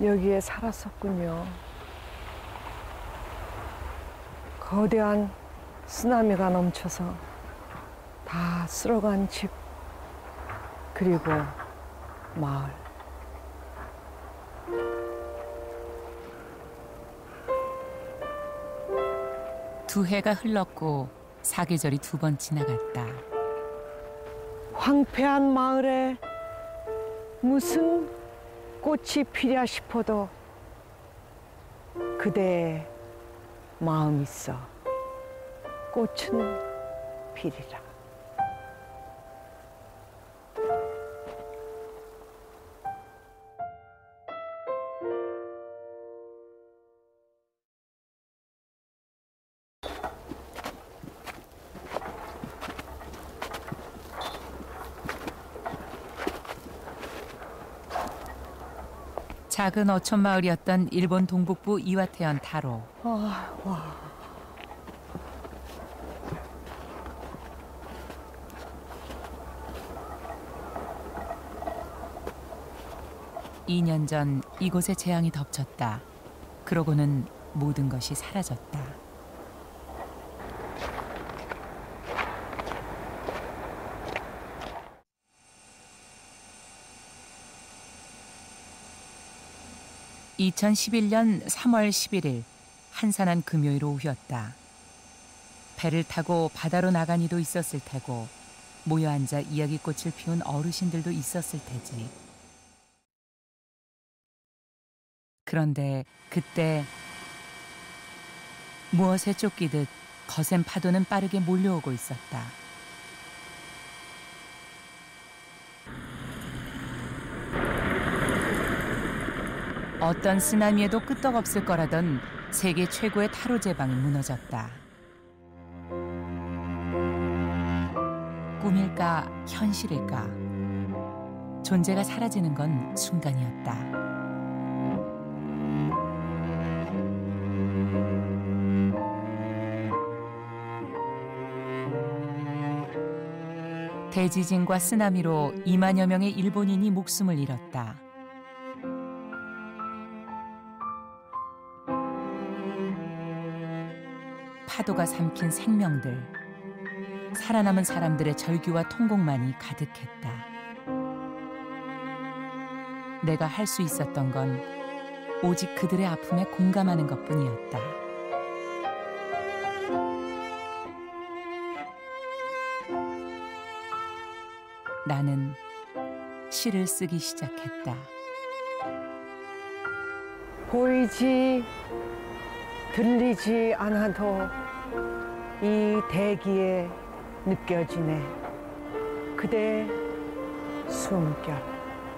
여기에 살았었군요. 거대한 쓰나미가 넘쳐서 다 쓸어간 집, 그리고 마을. 두 해가 흘렀고 사계절이 두 번 지나갔다. 황폐한 마을에 무슨 꽃이 피랴 싶어도 그대의 마음 있어 꽃은 피리라. 작은 어촌 마을이었던 일본 동북부 이와테현 타로. 와. 2년 전 이곳에 재앙이 덮쳤다. 그러고는 모든 것이 사라졌다. (2011년 3월 11일) 한산한 금요일 오후였다. 배를 타고 바다로 나간 이도 있었을 테고 모여 앉아 이야기꽃을 피운 어르신들도 있었을 테지. 그런데 그때 무엇에 쫓기듯 거센 파도는 빠르게 몰려오고 있었다. 어떤 쓰나미에도 끄떡없을 거라던 세계 최고의 타로 제방이 무너졌다. 꿈일까 현실일까? 존재가 사라지는 건 순간이었다. 대지진과 쓰나미로 2만여 명의 일본인이 목숨을 잃었다. 파도가 삼킨 생명들, 살아남은 사람들의 절규와 통곡만이 가득했다. 내가 할 수 있었던 건 오직 그들의 아픔에 공감하는 것뿐이었다. 나는 시를 쓰기 시작했다. 보이지 들리지 않아도 이 대기에 느껴지네 그대의 숨결.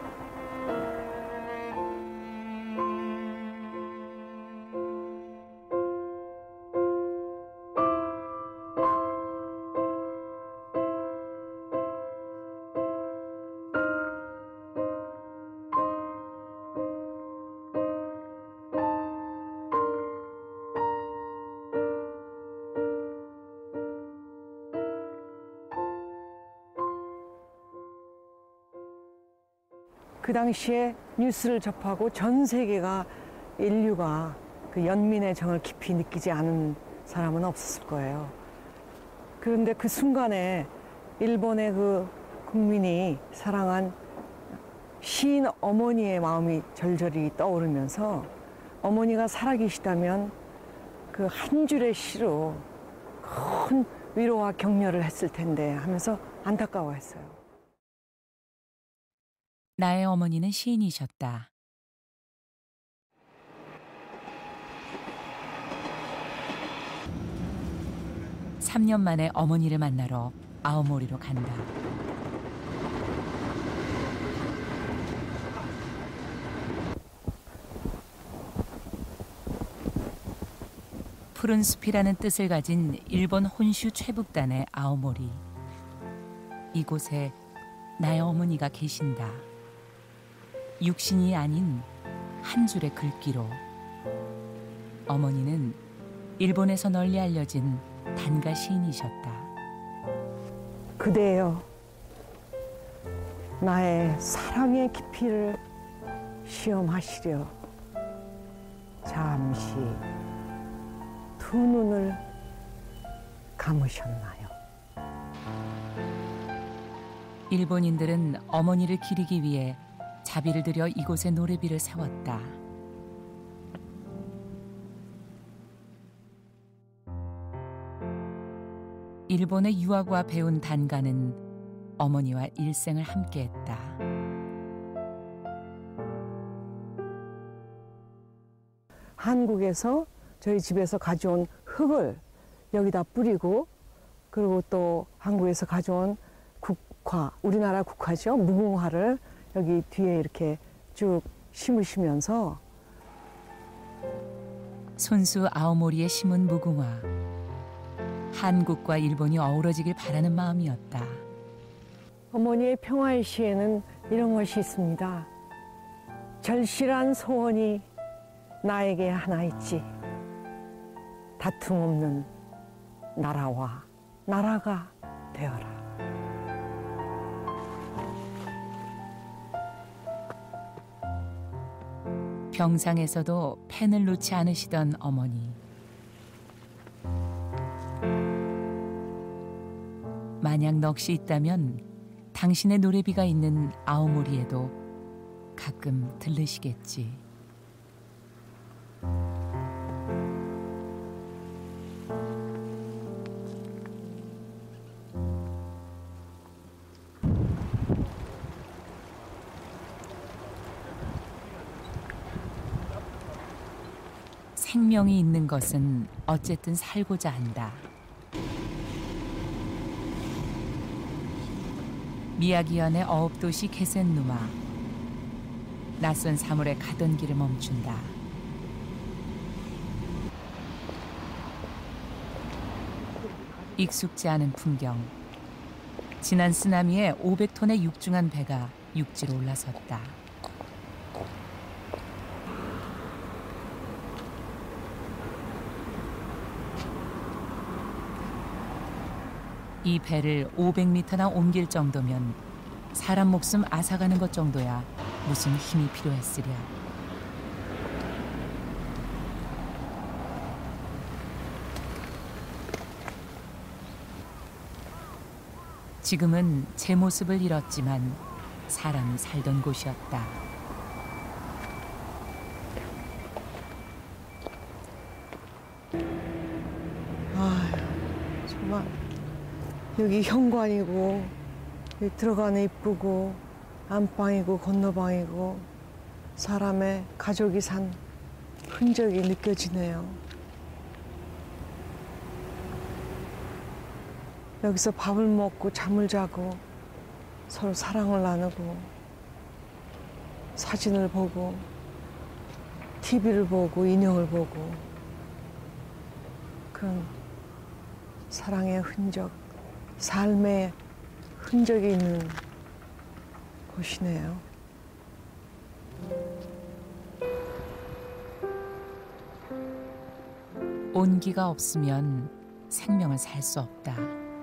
그 당시에 뉴스를 접하고 전 세계가 인류가 그 연민의 정을 깊이 느끼지 않은 사람은 없었을 거예요. 그런데 그 순간에 일본의 그 국민이 사랑한 시인 어머니의 마음이 절절히 떠오르면서 어머니가 살아계시다면 그 한 줄의 시로 큰 위로와 격려를 했을 텐데 하면서 안타까워했어요. 나의 어머니는 시인이셨다. (3년) 만에 어머니를 만나러 아오모리로 간다. 푸른 숲이라는 뜻을 가진 일본 혼슈 최북단의 아오모리. 이곳에 나의 어머니가 계신다. 육신이 아닌 한 줄의 글귀로. 어머니는 일본에서 널리 알려진 단가 시인이셨다. 그대여, 나의 사랑의 깊이를 시험하시려 잠시 두 눈을 감으셨나요? 일본인들은 어머니를 기리기 위해 자비를 들여 이곳에 노래비를 세웠다. 일본의 유학과 배운 단가는 어머니와 일생을 함께했다. 한국에서 저희 집에서 가져온 흙을 여기다 뿌리고, 그리고 또 한국에서 가져온 국화, 우리나라 국화죠, 무궁화를 여기 뒤에 이렇게 쭉 심으시면서 손수 아오모리에 심은 무궁화. 한국과 일본이 어우러지길 바라는 마음이었다. 어머니의 평화의 시에는 이런 것이 있습니다. 절실한 소원이 나에게 하나 있지. 다툼 없는 나라와 나라가 되어라. 병상에서도 펜을 놓지 않으시던 어머니. 만약 넋이 있다면 당신의 노래비가 있는 아오모리에도 가끔 들르시겠지. 생명이 있는 것은 어쨌든 살고자 한다. 미야기현의 어업도시 게센누마. 낯선 사물에 가던 길을 멈춘다. 익숙지 않은 풍경. 지난 쓰나미에 500톤의 육중한 배가 육지로 올라섰다. 이 배를 500m나 옮길 정도면 사람 목숨 앗아가는 것 정도야 무슨 힘이 필요했으랴. 지금은 제 모습을 잃었지만 사람이 살던 곳이었다. 아휴, 정말 여기 현관이고, 여기 들어가는 입구고, 안방이고, 건너방이고, 사람의 가족이 산 흔적이 느껴지네요. 여기서 밥을 먹고 잠을 자고 서로 사랑을 나누고 사진을 보고 TV를 보고 인형을 보고, 그런 사랑의 흔적, 삶의 흔적이 있는 곳이네요. 온기가 없으면 생명을 살 수 없다.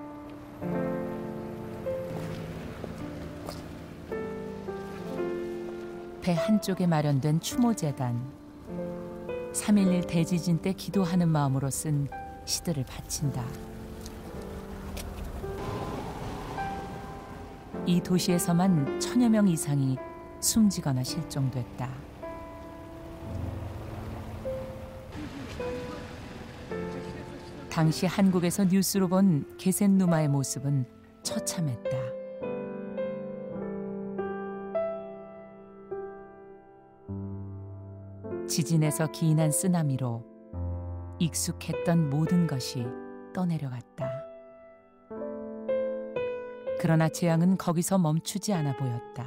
배 한쪽에 마련된 추모재단. 3.11 대지진 때 기도하는 마음으로 쓴 시들을 바친다. 이 도시에서만 1000여 명 이상이 숨지거나 실종됐다. 당시 한국에서 뉴스로 본 게센누마의 모습은 처참했다. 지진에서 기인한 쓰나미로 익숙했던 모든 것이 떠내려갔다. 그러나 재앙은 거기서 멈추지 않아 보였다.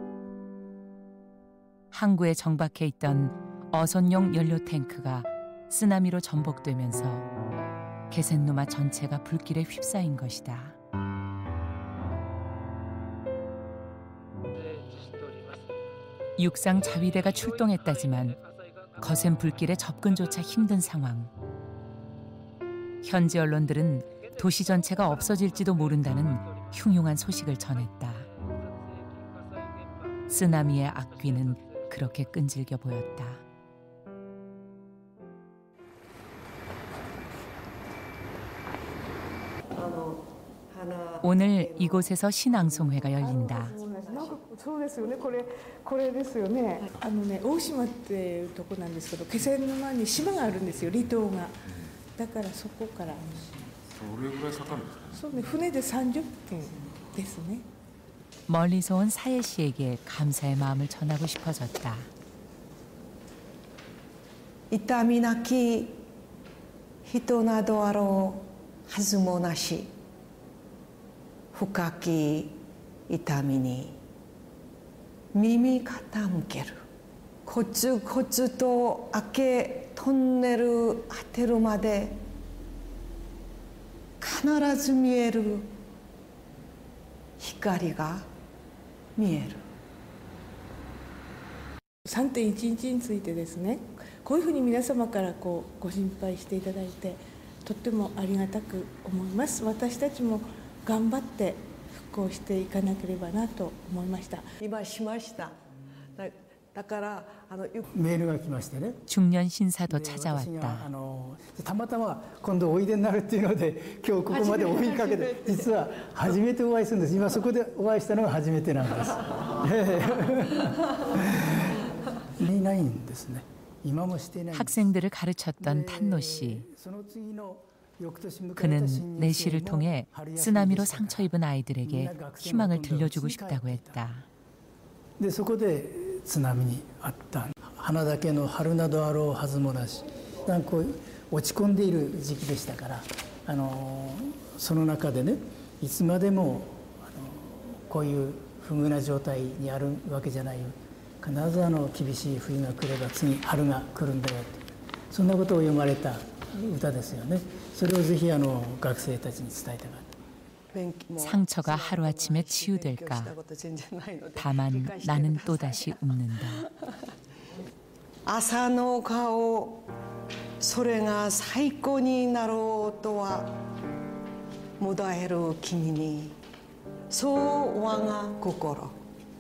항구에 정박해 있던 어선용 연료 탱크가 쓰나미로 전복되면서 게센누마 전체가 불길에 휩싸인 것이다. 육상 자위대가 출동했다지만 거센 불길에 접근조차 힘든 상황. 현지 언론들은 도시 전체가 없어질지도 모른다는 흉흉한 소식을 전했다. 쓰나미의 악귀는 그렇게 끈질겨 보였다. 오늘 이곳에서 신앙송회가 열린다. そうですよね。これですよね。大島っていうとこなんですけど、気仙沼に島があるんですよ。離島が。だからそこから。 それぐらいかかるんですかね。 そうね。船で30分ですね。 멀리서 온 사예 씨에게 감사의 마음을 전하고 싶어졌다. 痛みなき人などあろうはずもなし、深き痛みに耳傾ける。コツコツと開けトンネル果てるまで必ず見える光が見える。 3.11 についてですね、こういうふうに皆様からご心配していただいて、とってもありがたく思います。私たちも頑張って復興していかなければなと思いました。 今しました。だからメールが来ましてね。 중년 신사도 私 찾아왔다. がたまたま今度おいでになるっていうので今日ここまで追いかけて実は初めてお会いするんです。今そこでお会いしたのが初めてなんです。いないんですね。今もしていないんです。 학생들을 가르쳤던 탄노 씨. その次の翌年迎えた 그는 新 내시를 入生も 통해 春休み 쓰나미로 でしたから 상처 입은 아이들에게 희망을 들려주고 싶다고 했다. でそこで津波にあった。花だけの春などあろうはずもなし、なんかこう落ち込んでいる時期でしたから、その中でね、いつまでもこういう不遇な状態にあるわけじゃないよ。必ず厳しい冬が来れば次春が来るんだよって、そんなことを読まれた歌ですよね。それをぜひ学生たちに伝えたかった。 상처가 하루아침에 치유될까? 다만 나는 또다시 웃는다. 朝の顔、それが最高になろうとはもだえる君に、そう我が心。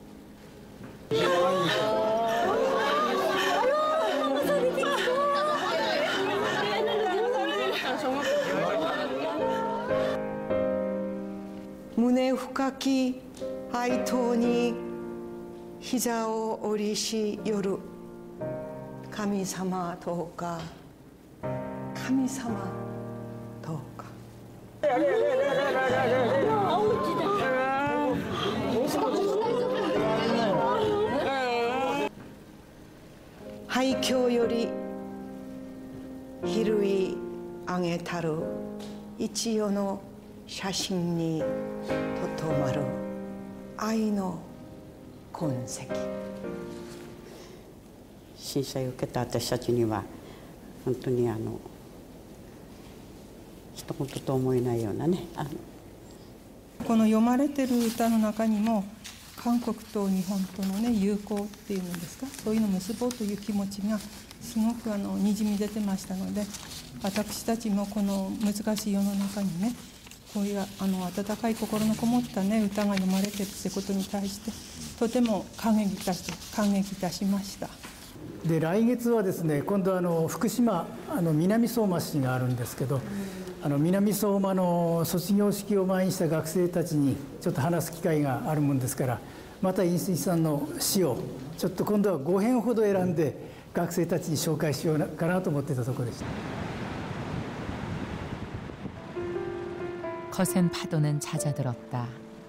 胸深き哀悼に膝を折りし夜、神様どうか、神様どうか。廃墟より拾い上げたる一夜の写真にとどまる愛の痕跡。 震災を受けた私たちには本当に一言と思えないようなね。 この読まれてる歌の中にも韓国と日本とのね友好っていうんですか、そういうのを結ぼうという気持ちがすごくにじみ出てましたので、私たちもこの難しい世の中にね、こういう温かい心のこもったね歌が読まれてるってことに対してとても感激いたしました。 で来月はですね、今度福島南相馬市があるんですけど、南相馬の卒業式を前にした学生たちにちょっと話す機会があるもんですから、また飯水さんの詩をちょっと今度は5編ほど選んで学生たちに紹介しようかなと思っていたところでした。 거센 파도는 잦아들었다.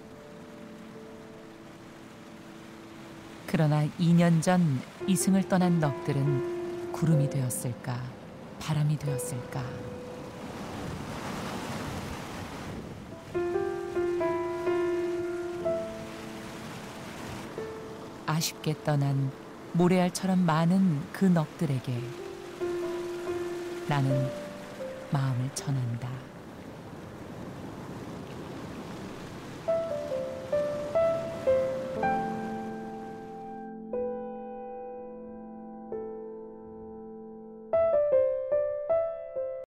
그러나 2년 전 이승을 떠난 넋들은 구름이 되었을까, 바람이 되었을까. 아쉽게 떠난 모래알처럼 많은 그 넋들에게 나는 마음을 전한다.